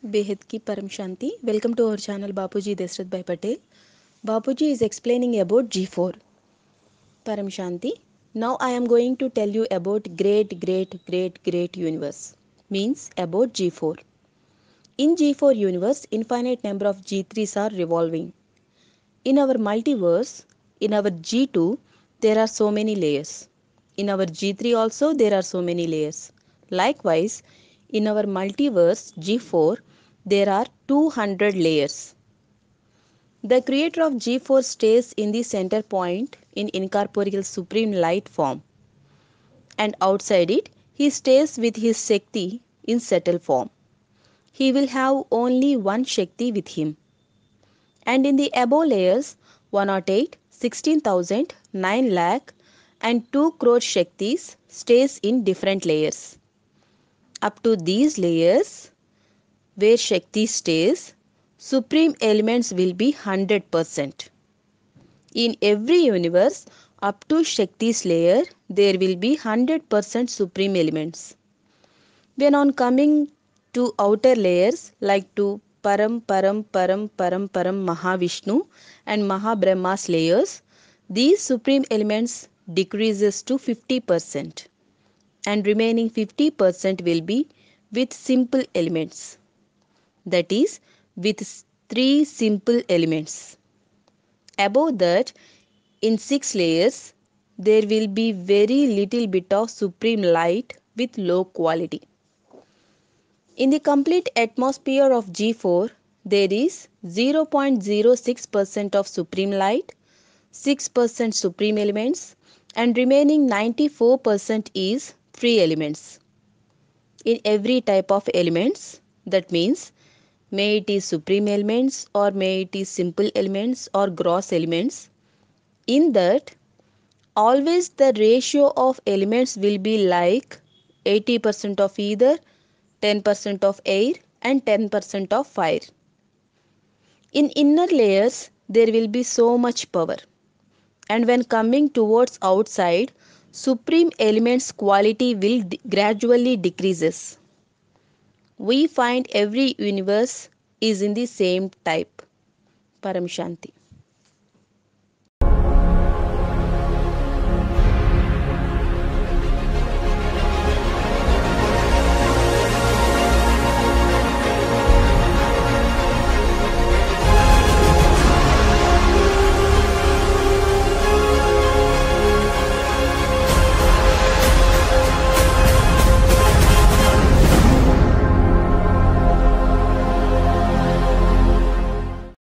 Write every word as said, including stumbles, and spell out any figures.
Behed ki Param Shanti. Welcome to our channel Bapuji Deshrath Bhai Patel. Bapuji is explaining about G four. Param Shanti. Now I am going to tell you about great great great great universe. Means about G four. In G four universe, infinite number of G threes are revolving. In our multiverse, in our G two, there are so many layers. In our G three also there are so many layers. Likewise, in our multiverse G four, there are two hundred layers. The creator of G four stays in the center point in incorporeal supreme light form, and outside it he stays with his Shakti in subtle form. He will have only one Shakti with him. And in the above layers, one hundred eight, sixteen thousand, nine lakh and two crore Shaktis stays in different layers. Up to these layers, where Shakti stays, supreme elements will be one hundred percent. In every universe, up to Shakti's layer, there will be one hundred percent supreme elements. When on coming to outer layers like to Param Param Param Param Param Mahavishnu and Mahabrahma's layers, these supreme elements decreases to fifty percent and remaining fifty percent will be with simple elements. That is with three simple elements. Above that, in six layers, there will be very little bit of supreme light with low quality. In the complete atmosphere of G four, there is zero point zero six percent of supreme light, six percent supreme elements, and remaining ninety-four percent is free elements. In every type of elements, that means may it is supreme elements or may it is simple elements or gross elements, in that always the ratio of elements will be like eighty percent of either, ten percent of air and ten percent of fire. In inner layers, there will be so much power. And when coming towards outside, supreme elements quality will d- gradually decreases. We find every universe is in the same type. Param Shanti.